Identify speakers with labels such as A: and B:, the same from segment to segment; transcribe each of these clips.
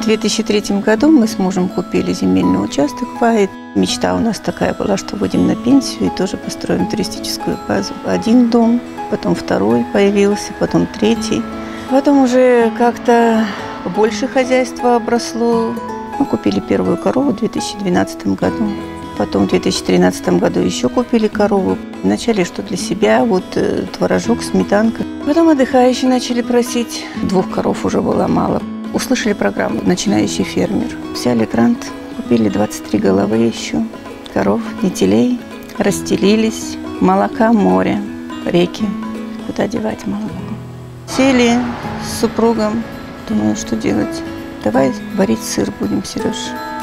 A: В 2003 году мы с мужем купили земельный участок в Вае. Мечта у нас такая была, что выйдем на пенсию и тоже построим туристическую базу. Один дом, потом второй появился, потом третий. Потом уже как-то больше хозяйства обросло. Мы купили первую корову в 2012 году. Потом в 2013 году еще купили корову. Вначале что для себя, вот творожок, сметанка. Потом отдыхающие начали просить. 2 коров уже было мало. Услышали программу «Начинающий фермер». Взяли грант, купили 23 головы еще коров, нетелей, расстелились. Молока, море, реки. Куда девать молоко? Сели с супругом. Думаю, что делать? Давай варить сыр будем, Сереж.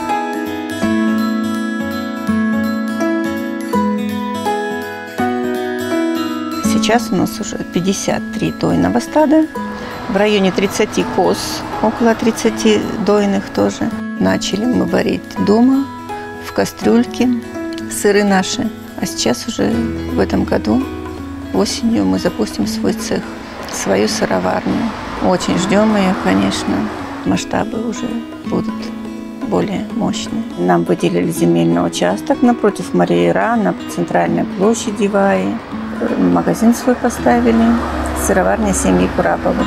A: Сейчас у нас уже 53 дойного стада. В районе 30 коз, около 30 дойных тоже. Начали мы варить дома, в кастрюльке, сыры наши. А сейчас уже в этом году, осенью, мы запустим свой цех, свою сыроварню. Очень ждем ее, конечно. Масштабы уже будут более мощные. Нам выделили земельный участок напротив Мария-Ра, на центральной площади Ваи. Магазин свой поставили. Сыроварня семьи Кураповых.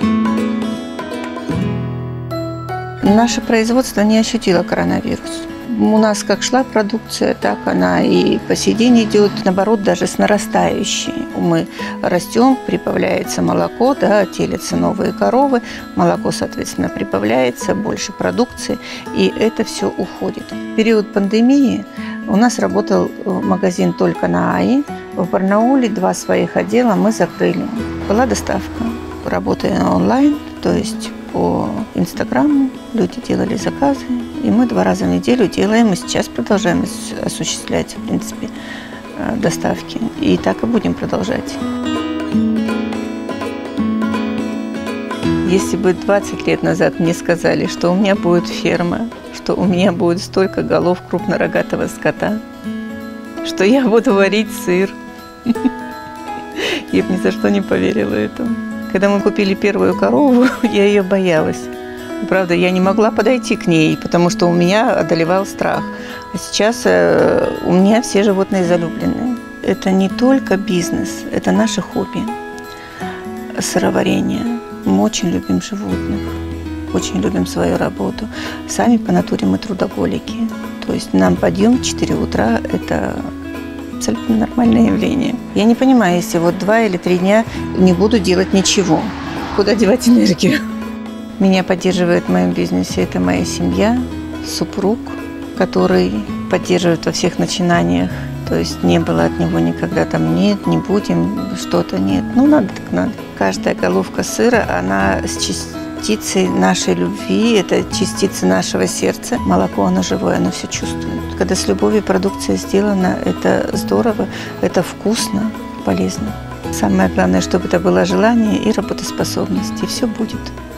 A: Наше производство не ощутило коронавирус. У нас как шла продукция, так она и по сей день идет, наоборот, даже с нарастающей. Мы растем, прибавляется молоко, да, телятся новые коровы, молоко, соответственно, прибавляется, больше продукции, и это все уходит. В период пандемии у нас работал магазин только на АИ. В Барнауле 2 своих отдела мы закрыли. Была доставка, работая онлайн, то есть по Инстаграму люди делали заказы, и мы 2 раза в неделю делаем, и сейчас продолжаем осуществлять, в принципе, доставки. И так и будем продолжать. Если бы 20 лет назад мне сказали, что у меня будет ферма, что у меня будет столько голов крупнорогатого скота, что я буду варить сыр, я бы ни за что не поверила этому. Когда мы купили первую корову, я ее боялась. Правда, я не могла подойти к ней, потому что у меня одолевал страх. А сейчас у меня все животные залюбленные. Это не только бизнес, это наше хобби. Сыроварение. Мы очень любим животных, очень любим свою работу. Сами по натуре мы трудоголики. То есть нам подъем в 4 утра – это абсолютно нормальное явление. Я не понимаю, если вот 2 или 3 дня не буду делать ничего, куда девать энергию? Меня поддерживает в моем бизнесе, это моя семья, супруг, который поддерживает во всех начинаниях. То есть не было от него никогда там нет, не будем, что-то нет. Ну, надо так надо. Каждая головка сыра, она с частицей нашей любви, это частица нашего сердца. Молоко, оно живое, оно все чувствует. Когда с любовью продукция сделана, это здорово, это вкусно, полезно. Самое главное, чтобы это было желание и работоспособность, и все будет.